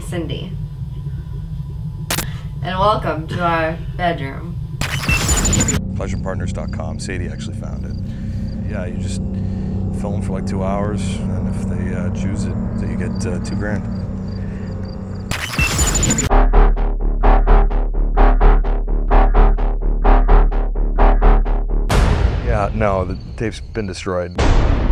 Cindy. And welcome to our bedroom. PleasurePartners.com. Sadie actually found it. Yeah, you just film for like 2 hours, and if they choose it, you get $2,000. Yeah, no, the tape's been destroyed.